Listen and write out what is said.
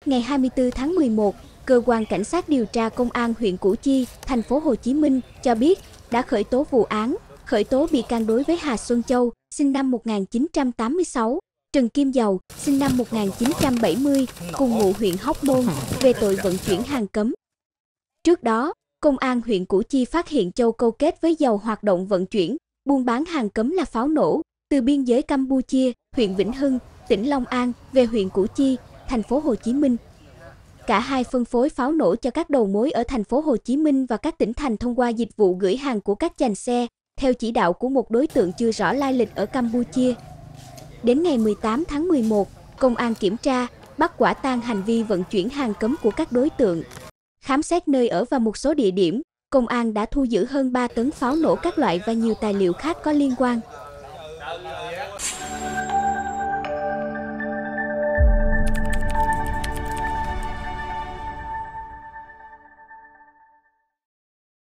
Ngày 24 tháng 11, cơ quan cảnh sát điều tra công an huyện Củ Chi, thành phố Hồ Chí Minh cho biết đã khởi tố vụ án, khởi tố bị can đối với Hà Xuân Châu, sinh năm 1986, Trần Kim Dầu, sinh năm 1970, cùng ngụ huyện Hóc Môn, về tội vận chuyển hàng cấm. Trước đó, công an huyện Củ Chi phát hiện Châu câu kết với Dầu hoạt động vận chuyển, buôn bán hàng cấm là pháo nổ từ biên giới Campuchia, huyện Vĩnh Hưng, tỉnh Long An về huyện Củ Chi, thành phố Hồ Chí Minh. Cả hai phân phối pháo nổ cho các đầu mối ở thành phố Hồ Chí Minh và các tỉnh thành thông qua dịch vụ gửi hàng của các chành xe, theo chỉ đạo của một đối tượng chưa rõ lai lịch ở Campuchia. Đến ngày 18 tháng 11, công an kiểm tra, bắt quả tang hành vi vận chuyển hàng cấm của các đối tượng. Khám xét nơi ở và một số địa điểm, công an đã thu giữ hơn 3 tấn pháo nổ các loại và nhiều tài liệu khác có liên quan.